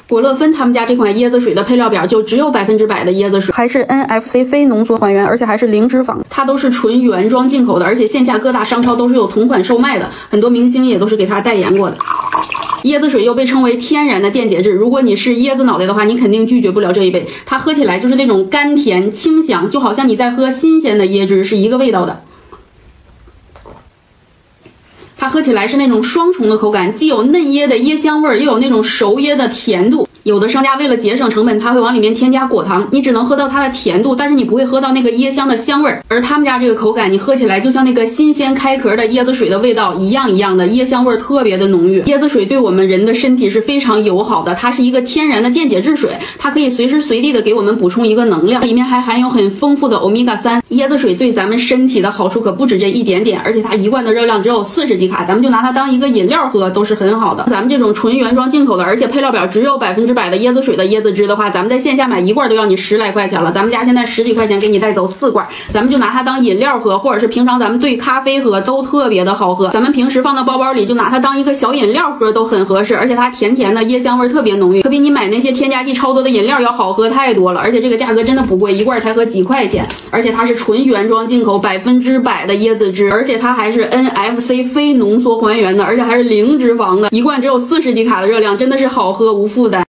果乐芬他们家这款椰子水的配料表就只有100%的椰子水，还是 NFC 非浓缩还原，而且还是零脂肪，它都是纯原装进口的，而且线下各大商超都是有同款售卖的，很多明星也都是给它代言过的。椰子水又被称为天然的电解质，如果你是椰子脑袋的话，你肯定拒绝不了这一杯。它喝起来就是那种甘甜清香，就好像你在喝新鲜的椰汁是一个味道的。它喝起来是那种双重的口感，既有嫩椰的椰香味儿，又有那种熟椰的甜度。有的商家为了节省成本，他会往里面添加果糖，你只能喝到它的甜度，但是你不会喝到那个椰香的香味儿。而他们家这个口感，你喝起来就像那个新鲜开壳的椰子水的味道一样的，椰香味儿特别的浓郁。椰子水对我们人的身体是非常友好的，它是一个天然的电解质水，它可以随时随地的给我们补充一个能量，里面还含有很丰富的欧米伽3。椰子水对咱们身体的好处可不止这一点点，而且它一罐的热量只有40几卡，咱们就拿它当一个饮料喝都是很好的。咱们这种纯原装进口的，而且配料表只有100%的椰子水的椰子汁的话，咱们在线下买一罐都要你10来块钱了，咱们家现在10几块钱给你带走4罐，咱们就拿它当饮料喝，或者是平常咱们兑咖啡喝都特别的好喝，咱们平时放到包包里就拿它当一个小饮料喝都很合适，而且它甜甜的，椰香味特别浓郁，可比你买那些添加剂超多的饮料要好喝太多了，而且这个价格真的不贵，一罐才合几块钱，而且它是纯原装进口100%的椰子汁，而且它还是 NFC 非浓缩还原的，而且还是零脂肪的，一罐只有40几卡的热量，真的是好喝无负担。